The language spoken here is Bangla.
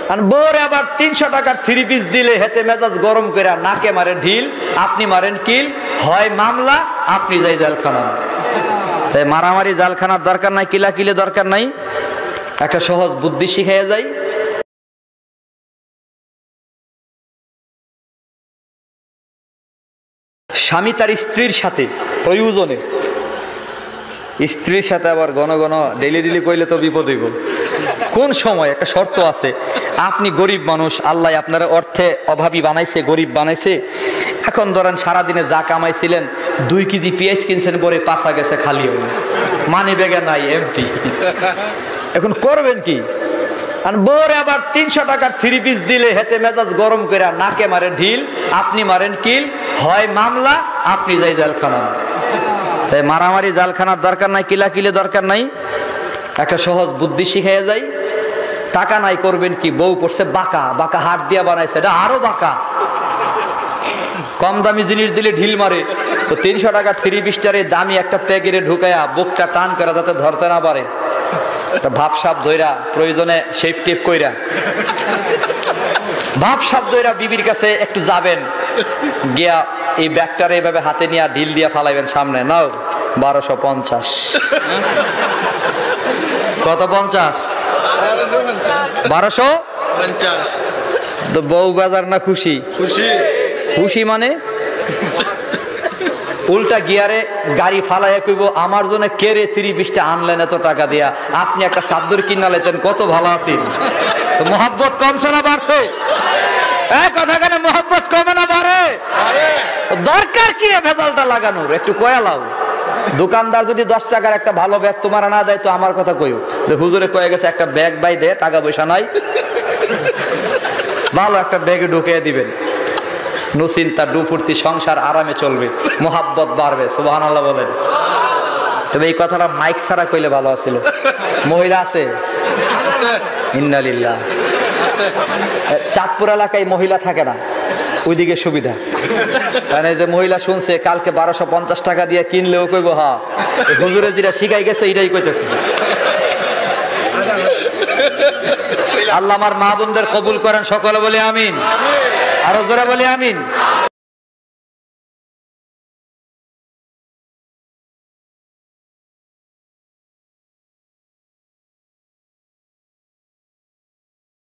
আর বউরে আবার 300 টাকার 3 পিস দিলে হেতে মেজাজ গরম করে নাকে মারে ঢিল, আপনি মারেন কিল, হয় মামলা, আপনি যাই জেলখানা। তাই মারামারি জেলখানার দরকার নাই, কিলাকিলি দরকার নাই, একটা সহজ বুদ্ধি শিখাইয়া যায়। স্বামী তার স্ত্রীর সাথে প্রয়োজনে, স্ত্রীর সাথে আবার ঘন ঘন ডেলি কইলে তো বিপদ হইব। কোন সময় একটা শর্ত আছে, আপনি গরিব মানুষ, আল্লাহ আপনার অর্থে অভাবী বানাইছে, গরিব বানাইছে। এখন ধরেন সারাদিনে যা কামাইছিলেন, 2 কেজি পেঁয়াজ কিনছেন, পরে পাশা গেছে খালি হয়ে, মানি ব্যাগে নাই, এমটি। এখন করবেন কি? আর বউরে আবার 300 টাকার 3 পিস দিলে হেতে মেজাজ গরম করে নাকে মারে ঢিল, আপনি মারেন কিল, হয় মামলা, আপনি যাই জেলখানা। তাই মারামারি জেলখানার দরকার নাই, কিলাকিলি দরকার নাই, একটা সহজ বুদ্ধি শিখাইয়া যায়। টাকা নাই, করবেন কি? বউ পড়ছে বাঁকা, বাঁকা হাত দিয়া বানাইছে, এটা আরো বাঁকা। কম দামি জিনিস দিলে ঢিল মারে, তো 300 টাকার 3 পিসটারে দামি একটা প্যাকেটে ঢুকাইয়া বুকটা টান করে যাতে ধরতে না পারে, একটা ভাব সাপ ধইরা, প্রয়োজনে শেপ টেপ কইরা ভাব সাপ ধইরা বিবির কাছে একটু যাবেন, গিয়া এই ব্যাগটারে এইভাবে হাতে নিয়ে ঢিল দিয়া ফালাইবেন সামনে, নাও 1250। কত? 50? 1250। তো বউ বাজার না খুশি? খুশি মানে উল্টা গিয়ারে গাড়ি ফালাইয়া কইব, আমার জন্য কেড়ে 30-20টা আনলেন এত টাকা দিয়া, আপনি একটা চাদর কিনা লেতেন, কত ভালো আছেন। তো মোহাব্বত কমছে না বাড়ছে? কথা কেন, মোহাব্বত কমে না বাড়ে? দরকার কি ভেজালটা লাগানোর? একটু কয়া লাও। দোকানদার যদি 10 টাকার একটা ভালো ব্যাগ তোমার না দেয়, তো আমার কথা কইও যে হুজুরে কয়ে গেছে একটা ব্যাগ বাই দে, টাকা পয়সা নাই, ভালো একটা ব্যাগে ঢুকিয়ে দিবেন, নুচিন্তা ডুফুর্তি সংসার আরামে চলবে, মোহাব্বত বাড়বে। সুবহানাল্লাহ বলেন। তবে এই কথাটা মাইক ছাড়া কইলে ভালো আছিল। মহিলা আছে? ইন্নালিল্লাহ। চাঁদপুর এলাকায় মহিলা থাকে না, ওইদিকে সুবিধা। মানে যে মহিলা শুনছে কালকে 1250 টাকা দিয়ে কিনলেও কইব হ্যাঁ, হুজুরে যেটা শিখাই গেছে এটাই কইতেছে। আল্লাহ আমার মা বোনদের কবুল করেন, সকলে বলে আমিন, আরো জোরে বলে আমিন।